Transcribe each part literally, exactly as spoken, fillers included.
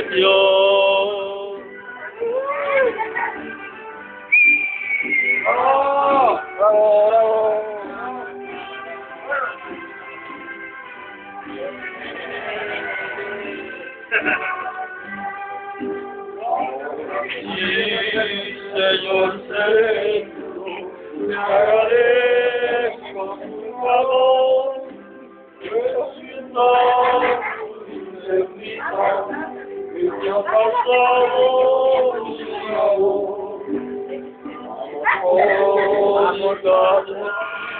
bendición. ¡Oh! ¡Bravo, bravo! Sí, Señor Santo, te agradezco tu favor, pero siento tu infinita que te ha pasado mi amor. Oh, mi casa,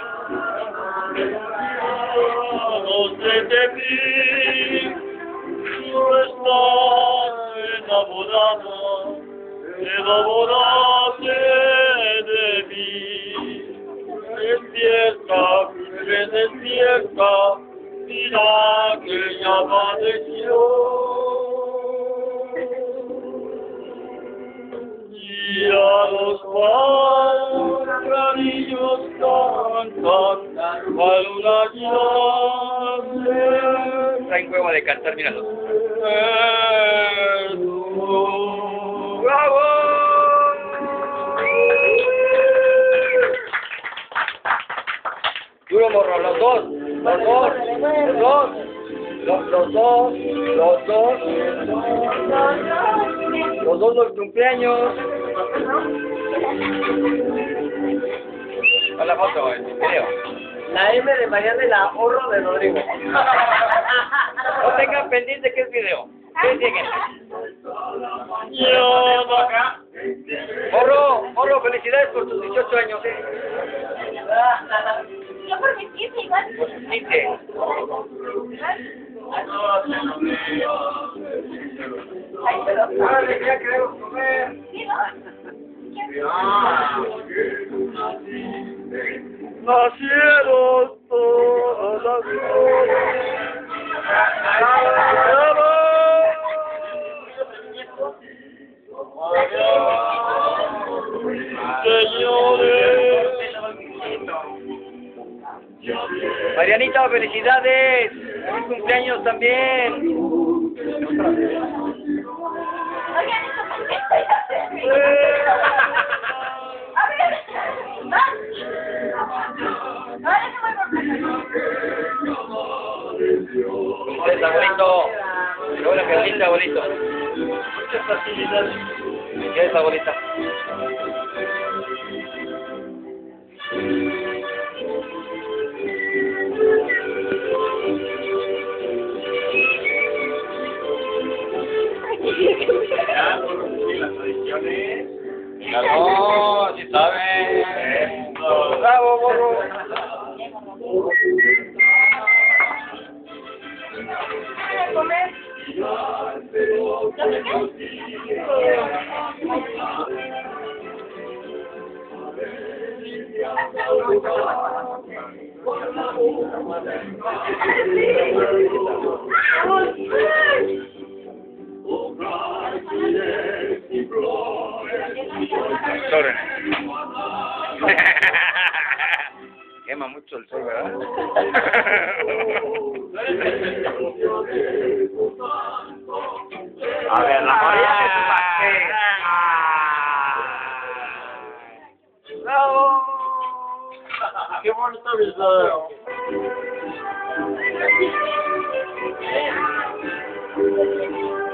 no sé de ti, tú estás enamorada, enamoraste de mí. Despierta, me despierta, mira que ya amaneció. Y a los pajarillos cantan, cual una llave. Traen huevo de cantar, míralos. ¡Bravo! Duro, morro, los dos, los dos, los dos, los, los dos, los dos, los dos los cumpleaños. Con la foto, el video. La M de Mariana y la ahorro de Rodrigo. No tengan pendiente que es video. ¿Qué siguen? Yo no acá. Morro, morro, felicidades por tus dieciocho años. Yo por mis quince igual. Por tus quince. Ay, pero... Ahora ya queremos comer. ¿Sí, no? Ah. Nacieron todas las flores. Señores. Marianita, felicidades. Feliz cumpleaños también. Oigan, ¿esto por qué estoy haciendo? A ver, va. Ahora se voy por Felicidades, abuelito. Qué bueno que linda, abuelito. Muchas facilidades. Felicidades, abuelita. Las tradiciones. No, si saben. Bravo, morro. a comer. Sobre. Quema mucho el sol, ¿verdad? A ver, la María que se pase. ¡Bravo! ¡Qué bonito video!